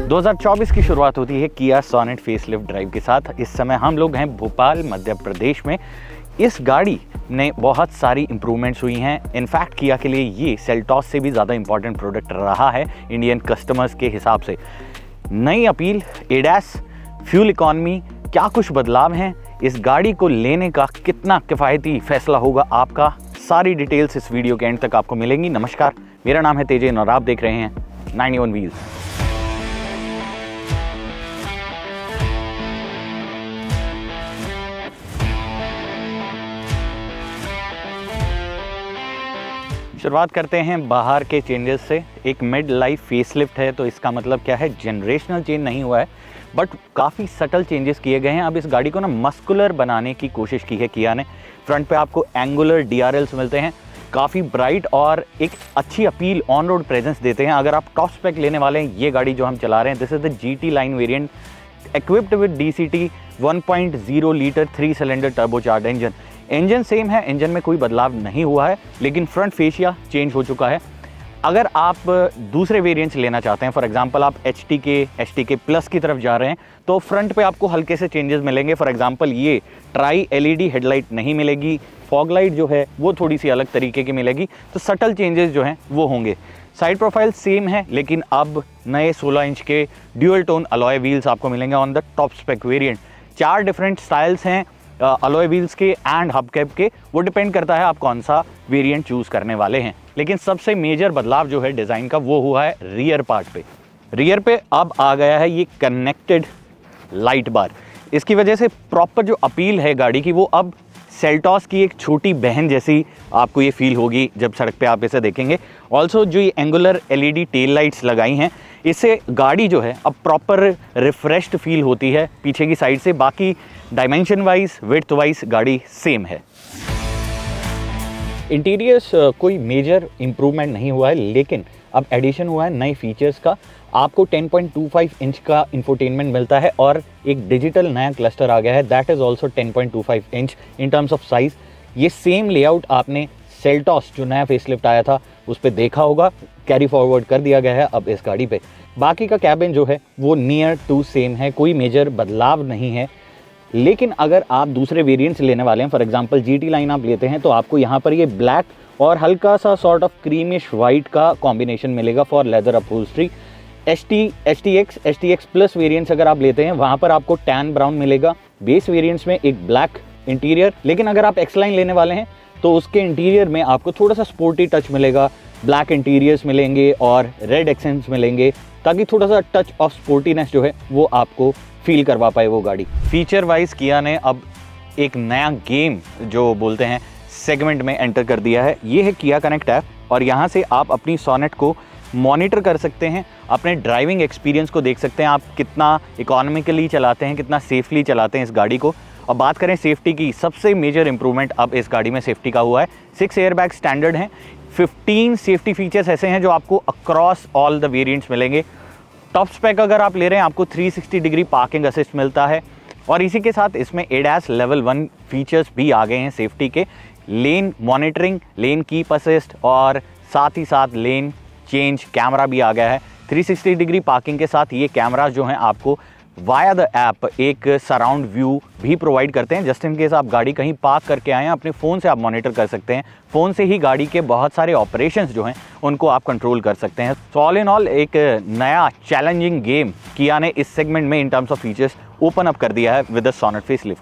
2024 की शुरुआत होती है किया सोनेट फेसलिफ्ट ड्राइव के साथ। इस समय हम लोग हैं भोपाल मध्य प्रदेश में। इस गाड़ी ने बहुत सारी इंप्रूवमेंट्स हुई हैं। इनफैक्ट किया के लिए ये सेल्टॉस से भी ज़्यादा इंपॉर्टेंट प्रोडक्ट रहा है इंडियन कस्टमर्स के हिसाब से। नई अपील, एडैस, फ्यूल इकॉनमी, क्या कुछ बदलाव हैं, इस गाड़ी को लेने का कितना किफ़ायती फैसला होगा आपका, सारी डिटेल्स इस वीडियो के एंड तक आपको मिलेंगी। नमस्कार, मेरा नाम है तेजन और आप देख रहे हैं 91 व्हील्स। शुरुआत करते हैं बाहर के चेंजेस से। एक मिड लाइफ फेसलिफ्ट है, तो इसका मतलब क्या है, जनरेशनल चेंज नहीं हुआ है, बट काफ़ी सटल चेंजेस किए गए हैं। अब इस गाड़ी को ना मस्कुलर बनाने की कोशिश की है किया ने। फ्रंट पे आपको एंगुलर DRLs मिलते हैं, काफ़ी ब्राइट और एक अच्छी अपील, ऑन रोड प्रेजेंस देते हैं। अगर आप टॉप स्पेक लेने वाले हैं, ये गाड़ी जो हम चला रहे हैं, this is the GT line variant equipped with DCT 1.0 litre 3 cylinder turbocharge engine same है, इंजन में कोई बदलाव नहीं हुआ है, लेकिन फ्रंट फेशिया चेंज हो चुका है। अगर आप दूसरे वेरिएंट्स लेना चाहते हैं, फॉर एग्जांपल आप HTK प्लस की तरफ जा रहे हैं, तो फ्रंट पे आपको हल्के से चेंजेस मिलेंगे। फॉर एग्जांपल ये ट्राई LED हेडलाइट नहीं मिलेगी, फॉग लाइट जो है वो थोड़ी सी अलग तरीके की मिलेगी, तो सटल चेंजेस जो हैं वो होंगे। साइड प्रोफाइल सेम है, लेकिन अब नए 16 इंच के ड्यूअल टोन अलॉय व्हील्स आपको मिलेंगे on the top spec variant. 4 different styles हैं अलॉय व्हील्स के एंड हबकैप के, वो डिपेंड करता है आप कौन सा वेरिएंट चूज़ करने वाले हैं। लेकिन सबसे मेजर बदलाव जो है डिज़ाइन का, वो हुआ है रियर पार्ट पे। रियर पे अब आ गया है ये कनेक्टेड लाइट बार। इसकी वजह से प्रॉपर जो अपील है गाड़ी की, वो अब सेल्टॉस की एक छोटी बहन जैसी आपको ये फील होगी जब सड़क पे आप इसे देखेंगे। ऑल्सो जो ये एंगुलर LED टेल लाइट्स लगाई हैं, इससे गाड़ी जो है अब प्रॉपर रिफ्रेश्ड फील होती है पीछे की साइड से। बाकी डायमेंशन वाइज, विड्थ वाइज गाड़ी सेम है। इंटीरियर्स कोई मेजर इम्प्रूवमेंट नहीं हुआ है, लेकिन अब एडिशन हुआ है नए फीचर्स का। आपको 10.25 इंच का इंफोटेनमेंट मिलता है और एक डिजिटल नया क्लस्टर आ गया है, that is also 10.25 inch in terms of size. ये सेम लेआउट आपने सेल्टॉस जो नया फेसलिफ्ट आया था उस पर देखा होगा, कैरी फॉरवर्ड कर दिया गया है अब इस गाड़ी पे। बाकी का कैबिन जो है वो नियर टू सेम है, कोई मेजर बदलाव नहीं है। लेकिन अगर आप दूसरे वेरिएंट्स लेने वाले हैं, फॉर एग्जांपल GT लाइन आप लेते हैं, तो आपको यहाँ पर ये ब्लैक और हल्का सा सॉर्ट ऑफ क्रीमिश वाइट का कॉम्बिनेशन मिलेगा for leather upholstery. STX plus variants अगर आप लेते हैं, वहाँ पर आपको टैन ब्राउन मिलेगा। बेस वेरिएंट्स में एक ब्लैक इंटीरियर, लेकिन अगर आप X लाइन लेने वाले हैं तो उसके इंटीरियर में आपको थोड़ा सा स्पोर्टी टच मिलेगा। ब्लैक इंटीरियर्स मिलेंगे और रेड एक्सेंट्स मिलेंगे, ताकि थोड़ा सा टच ऑफ स्पोर्टीनेस जो है वो आपको फील करवा पाए वो गाड़ी। फीचर वाइज किया ने अब एक नया गेम जो बोलते हैं सेगमेंट में एंटर कर दिया है। ये है किया कनेक्ट ऐप, और यहाँ से आप अपनी सोनेट को मॉनिटर कर सकते हैं, अपने ड्राइविंग एक्सपीरियंस को देख सकते हैं, आप कितना इकोनॉमिकली चलाते हैं, कितना सेफली चलाते हैं इस गाड़ी को। और बात करें सेफ्टी की, सबसे मेजर इंप्रूवमेंट अब इस गाड़ी में सेफ्टी का हुआ है। 6 एयरबैग स्टैंडर्ड हैं, 15 सेफ्टी फीचर्स ऐसे हैं जो आपको अक्रॉस ऑल द वेरिएंट्स मिलेंगे। टॉप स्पेक अगर आप ले रहे हैं, आपको 360 डिग्री पार्किंग असिस्ट मिलता है, और इसी के साथ इसमें एडैस लेवल 1 फीचर्स भी आ गए हैं सेफ्टी के। Lane monitoring, lane keep assist, और साथ ही साथ लेन चेंज कैमरा भी आ गया है। 360 डिग्री पार्किंग के साथ ये कैमराज जो हैं आपको वाया द ऐप एक सराउंड व्यू भी प्रोवाइड करते हैं। जस्ट इन केस आप गाड़ी कहीं पार्क करके आए हैं, अपने फ़ोन से आप मॉनिटर कर सकते हैं। फ़ोन से ही गाड़ी के बहुत सारे ऑपरेशंस जो हैं उनको आप कंट्रोल कर सकते हैं। सो ऑल इन ऑल एक नया चैलेंजिंग गेम किया ने इस सेगमेंट में in terms of features open up कर दिया है विद द सोनेट फेसलिफ्ट।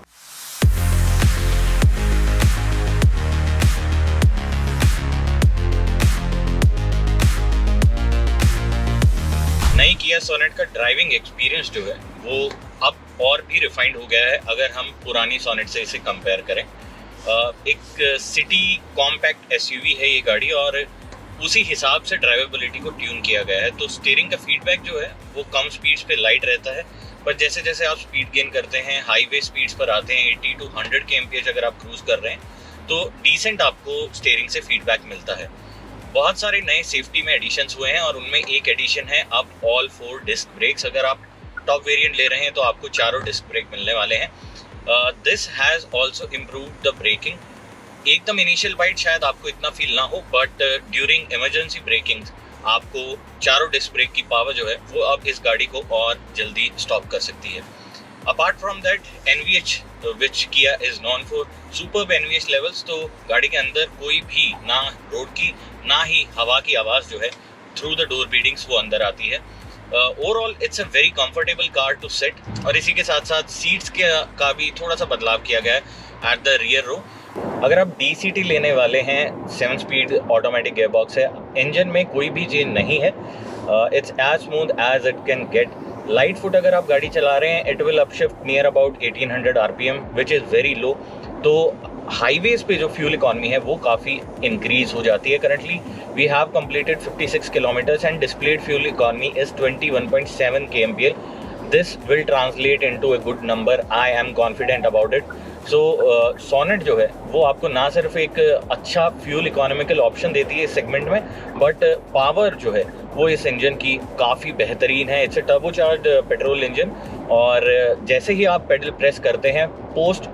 नई किया सोनेट का ड्राइविंग एक्सपीरियंस जो है वो अब और भी रिफाइंड हो गया है अगर हम पुरानी सोनेट से इसे कंपेयर करें। एक सिटी कॉम्पैक्ट SUV है ये गाड़ी, और उसी हिसाब से ड्राइवेबिलिटी को ट्यून किया गया है। तो स्टीयरिंग का फीडबैक जो है वो कम स्पीड्स पे लाइट रहता है, पर जैसे जैसे आप स्पीड गेन करते हैं, हाईवे स्पीड्स पर आते हैं, 80 to 100 kmph अगर आप क्रूज कर रहे हैं, तो डिसेंट आपको स्टीयरिंग से फीडबैक मिलता है। बहुत सारे नए सेफ्टी में एडिशंस हुए हैं, और उनमें एक एडिशन है अब ऑल 4 डिस्क ब्रेक्स। अगर आप टॉप वेरिएंट ले रहे हैं तो आपको चारों डिस्क ब्रेक मिलने वाले हैं। This has also improved the braking. एकदम इनिशियल बाइट शायद आपको इतना फील ना हो, बट ड्यूरिंग इमरजेंसी ब्रेकिंग आपको चारों डिस्क ब्रेक की पावर जो है वो अब इस गाड़ी को और जल्दी स्टॉप कर सकती है। Apart from that NVH which Kia is known for superb NVH levels, तो गाड़ी के अंदर कोई भी ना रोड की ना ही हवा की आवाज़ जो है थ्रू द डोर बीडिंग्स वो अंदर आती है। Overall it's a very comfortable car to sit, और इसी के साथ साथ सीट्स का भी थोड़ा सा बदलाव किया गया है एट द रियर रो। अगर आप DCT लेने वाले हैं, 7 स्पीड ऑटोमेटिक गियरबॉक्स है, इंजन में कोई भी चेंज नहीं है, it's as smooth as it can get. Light foot अगर आप गाड़ी चला रहे हैं, it will upshift near about 1800 RPM which is very low. तो हाईवेज पे जो फ्यूल इकॉनमी है वो काफ़ी इंक्रीज हो जाती है। Currently we have completed 56 kilometres and displayed fuel economy is 21.7 kmpl. This will translate into a good number, I am confident about it. So Sonet जो है वो आपको ना सिर्फ एक अच्छा फ्यूल इकोनॉमिकल ऑप्शन देती है इस सेगमेंट में, बट पावर जो है वो इस इंजन की काफ़ी बेहतरीन है। It's a turbocharged petrol engine, और जैसे ही आप पेडल प्रेस करते हैं पोस्ट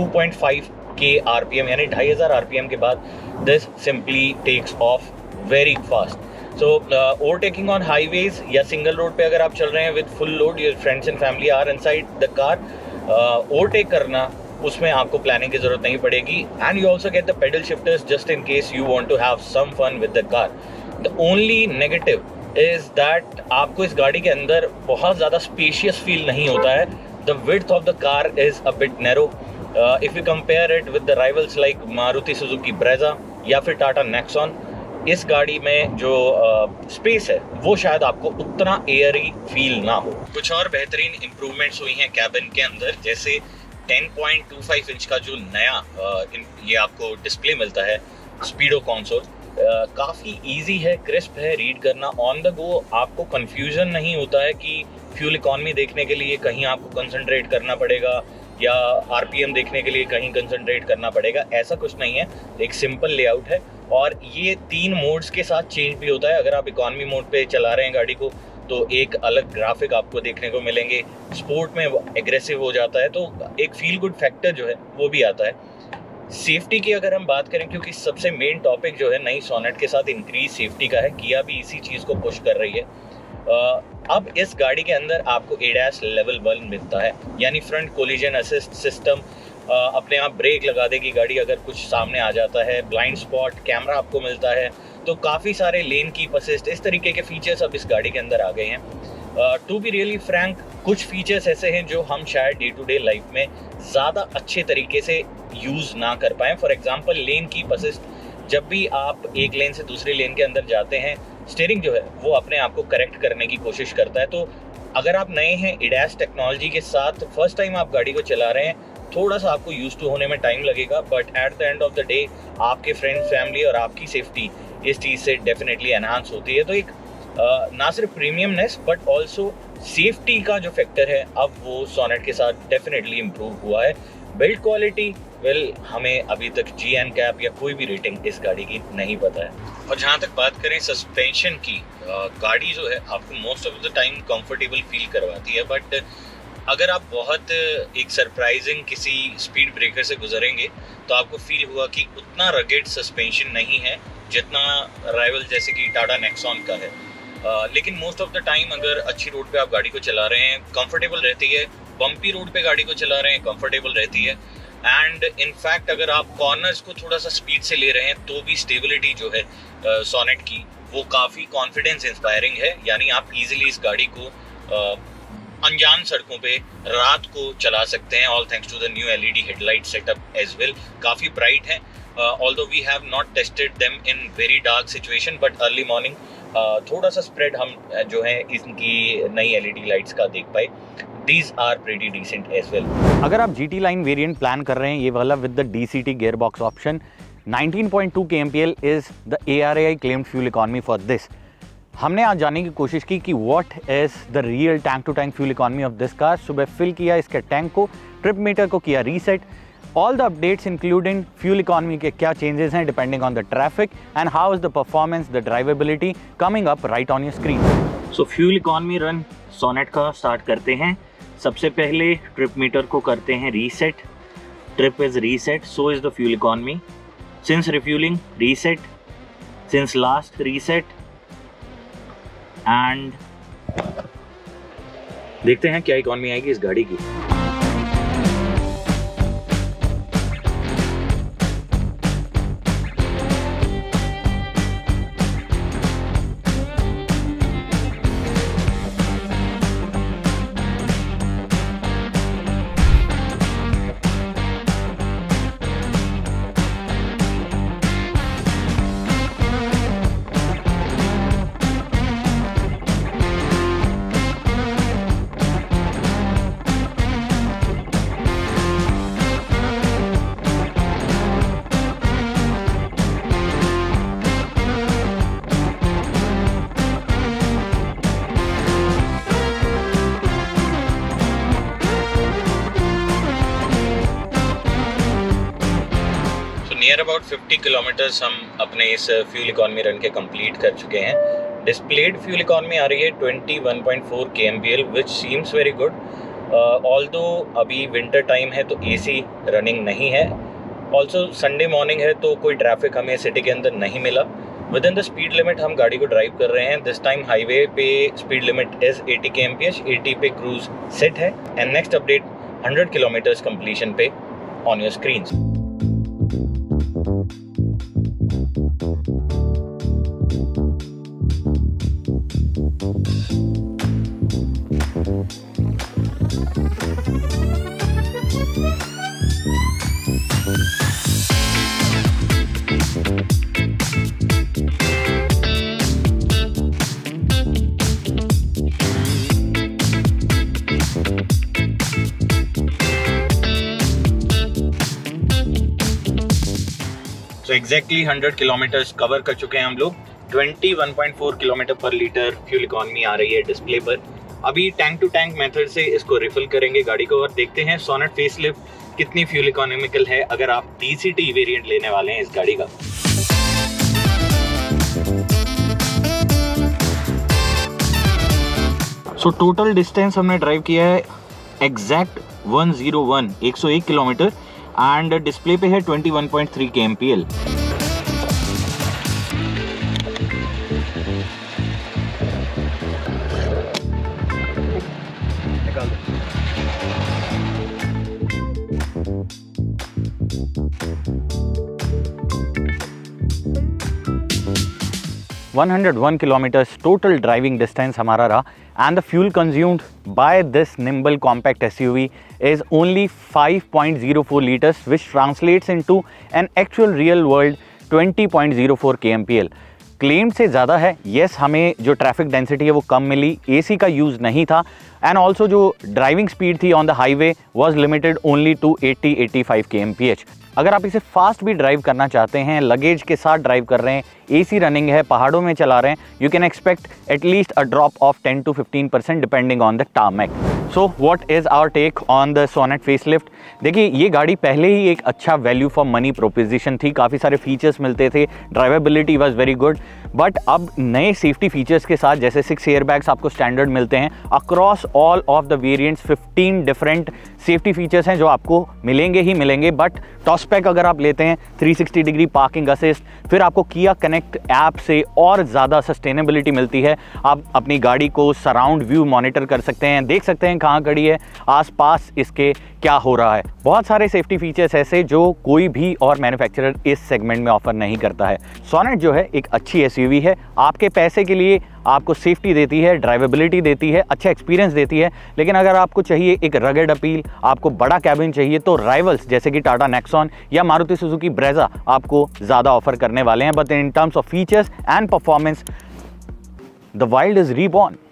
2.5K RPM यानी 2500 RPM के बाद this simply takes off very fast. So overtaking on highways या सिंगल रोड पे अगर आप चल रहे हैं with full load, your friends and family are inside the car, overtake करना उसमें आपको प्लानिंग की जरूरत नहीं पड़ेगी। And you also get the paddle shifters just in case you want to have some fun with the car. The only negative is that आपको इस गाड़ी के अंदर बहुत ज़्यादा स्पेशियस फील नहीं होता है। The width of the car is a bit narrow if you compare it with the rivals like Maruti Suzuki Brezza या फिर टाटा नेक्सॉन। इस गाड़ी में जो स्पेस है वो शायद आपको उतना एयरी फील ना हो। कुछ और बेहतरीन इंप्रूवमेंट्स हुई हैं कैबिन के अंदर, जैसे 10.25 इंच का जो नया ये आपको डिस्प्ले मिलता है, स्पीडो कंसोल, काफ़ी इजी है, क्रिस्प है रीड करना। ऑन द गो आपको कंफ्यूजन नहीं होता है कि फ्यूल इकॉनमी देखने के लिए कहीं आपको कंसंट्रेट करना पड़ेगा या RPM देखने के लिए कहीं कंसंट्रेट करना पड़ेगा, ऐसा कुछ नहीं है। एक सिंपल लेआउट है, और ये 3 मोड्स के साथ चेंज भी होता है। अगर आप इकॉनमी मोड पे चला रहे हैं गाड़ी को तो एक अलग ग्राफिक आपको देखने को मिलेंगे, स्पोर्ट में एग्रेसिव हो जाता है, तो एक फील गुड फैक्टर जो है वो भी आता है। सेफ्टी की अगर हम बात करें, क्योंकि सबसे मेन टॉपिक जो है नई सोनेट के साथ इंक्रीज सेफ्टी का है, किया भी इसी चीज़ को पुश कर रही है। अब इस गाड़ी के अंदर आपको ADAS लेवल 1 मिलता है, यानी फ्रंट कोलिजन असिस्ट सिस्टम, अपने आप ब्रेक लगा देगी गाड़ी अगर कुछ सामने आ जाता है, ब्लाइंड स्पॉट कैमरा आपको मिलता है, तो काफ़ी सारे लेन कीप असिस्ट, इस तरीके के फीचर्स अब इस गाड़ी के अंदर आ गए हैं। टू बी रियली फ्रैंक, कुछ फीचर्स ऐसे हैं जो हम शायद डे टू डे लाइफ में ज़्यादा अच्छे तरीके से यूज़ ना कर पाएँ। For example lane keep assist, जब भी आप एक लेन से दूसरी लेन के अंदर जाते हैं, स्टीयरिंग जो है वो अपने आप को करेक्ट करने की कोशिश करता है। तो अगर आप नए हैं ADAS टेक्नोलॉजी के साथ, फर्स्ट टाइम आप गाड़ी को चला रहे हैं, थोड़ा सा आपको यूज टू होने में टाइम लगेगा, but at the end of the day आपके फ्रेंड्स, फैमिली और आपकी सेफ्टी इस चीज़ से डेफिनेटली एनहांस होती है। तो एक ना सिर्फ प्रीमियमनेस बट ऑल्सो सेफ्टी का जो फैक्टर है अब वो सोनेट के साथ डेफिनेटली इम्प्रूव हुआ है। बिल्ड क्वालिटी, वेल, हमें अभी तक GN कैप या कोई भी रेटिंग इस गाड़ी की नहीं पता है। और जहाँ तक बात करें सस्पेंशन की, गाड़ी जो है आपको most of the time comfortable feel करवाती है, बट अगर आप बहुत एक सरप्राइजिंग किसी स्पीड ब्रेकर से गुजरेंगे तो आपको फील हुआ कि उतना रगेड सस्पेंशन नहीं है जितना राइवल जैसे कि टाटा नेक्सॉन का है। लेकिन मोस्ट ऑफ द टाइम अगर अच्छी रोड पे आप गाड़ी को चला रहे हैं कंफर्टेबल रहती है, बम्पी रोड पे गाड़ी को चला रहे हैं कंफर्टेबल रहती है, एंड इनफैक्ट अगर आप कॉर्नर्स को थोड़ा सा स्पीड से ले रहे हैं तो भी स्टेबिलिटी जो है सोनेट की वो काफ़ी कॉन्फिडेंस इंस्पायरिंग है। यानी आप इजीली इस गाड़ी को अनजान सड़कों पे रात को चला सकते हैं, all thanks to the new LED headlight setup as well. काफ़ी ब्राइट है, although we have not tested them in very dark situation, but early morning थोड़ा सा स्प्रेड हम जो है इनकी नई LED लाइट्स का देख पाए। These are pretty decent as well. अगर आप GT लाइन वेरिएंट प्लान कर रहे हैं, ये वाला with the DCT gearbox option, 19.2 kmpl is the ARAI claimed fuel economy for this. हमने आज जानने की कोशिश की कि what is the real tank to tank fuel economy of this car. सुबह फिल किया इसके टैंक को, ट्रिप मीटर को किया reset, all the updates including fuel economy के क्या चेंजेस हैं depending on the traffic and how is the performance, the drivability coming up right on your screen. So fuel economy run Sonet का start करते हैं। सबसे पहले trip meter को करते हैं reset, trip is reset, so is the fuel economy. Since refuelling reset, since last reset, and देखते हैं क्या इकॉनमी आएगी इस गाड़ी की। नियर अबाउट 50 किलोमीटर्स हम अपने इस फ्यूल इकॉनमी रन के कंप्लीट कर चुके हैं। डिस्प्लेड फ्यूल इकॉनमी आ रही है 21.4 kmpl which seems very good. Although अभी विंटर टाइम है तो एसी रनिंग नहीं है। ऑल्सो संडे मॉर्निंग है तो कोई ट्रैफिक हमें सिटी के अंदर नहीं मिला। Within the speed limit हम गाड़ी को ड्राइव कर रहे हैं। दिस टाइम हाईवे पे स्पीड लिमिट इज 80 kmph, 80 पे क्रूज सेट है। And next update 100 kilometres completion पे ऑन योर स्क्रीन्स। तो एग्जैक्टली 100 किलोमीटर्स कवर कर चुके हैं हम लोग। 21.4 किलोमीटर पर लीटर फ्यूल इकॉनमी आ रही है डिस्प्ले पर। अभी टैंक टू टैंक मेथड से इसको रिफिल करेंगे गाड़ी को और देखते हैं सोनेट फेसलिफ्ट कितनी फ्यूल इकोनॉमिकल है अगर आप DCT वेरिएंट लेने वाले हैं इस गाड़ी का। सो टोटल डिस्टेंस हमने ड्राइव किया है एग्जैक्ट 101 किलोमीटर एंड डिस्प्ले पे है 21.3 kmpl। निकाल दो। 101 kilometers total driving distance हमारा रहा and the fuel consumed by this nimble compact SUV is only 5.04 liters which translates into an actual real world 20.04 kmpl। Claim से ज़्यादा है। येस, हमें जो ट्रैफिक डेंसिटी है वो कम मिली, एसी का यूज़ नहीं था एंड ऑल्सो जो ड्राइविंग स्पीड थी on the highway was limited only to 80-85 kmph। अगर आप इसे फास्ट भी ड्राइव करना चाहते हैं, लगेज के साथ ड्राइव कर रहे हैं, एसी रनिंग है, पहाड़ों में चला रहे हैं, you can expect at least a drop of 10 to 15% depending on the tarmac. So what is our take on the Sonet facelift? देखिए, ये गाड़ी पहले ही एक अच्छा वैल्यू फॉर मनी प्रोपोजिशन थी, काफ़ी सारे फीचर्स मिलते थे, drivability was very good, but अब नए सेफ्टी फीचर्स के साथ जैसे 6 एयरबैग्स आपको स्टैंडर्ड मिलते हैं across all of the variants. 15 different safety features हैं जो आपको मिलेंगे ही मिलेंगे। बट टॉसपैक अगर आप लेते हैं 360 डिग्री पार्किंग असिस्ट, फिर आपको किया कनेक्ट ऐप से और ज़्यादा सस्टेनेबिलिटी मिलती है। आप अपनी गाड़ी को सराउंड व्यू मॉनिटर कर सकते हैं, देख सकते हैं कहाँ खड़ी है, आसपास इसके क्या हो रहा है। बहुत सारे सेफ्टी फीचर्स ऐसे जो कोई भी और मैन्युफैक्चरर इस सेगमेंट में ऑफर नहीं करता है। सोनेट जो है एक अच्छी एसयूवी है, आपके पैसे के लिए आपको सेफ्टी देती है, ड्राइवेबिलिटी देती है, अच्छा एक्सपीरियंस देती है। लेकिन अगर आपको चाहिए एक रगड अपील, आपको बड़ा कैबिन चाहिए, तो राइवल्स जैसे कि टाटा नेक्सॉन या मारुति सुजुकी ब्रेजा आपको ज़्यादा ऑफर करने वाले हैं। But in terms of features and performance the wild is reborn.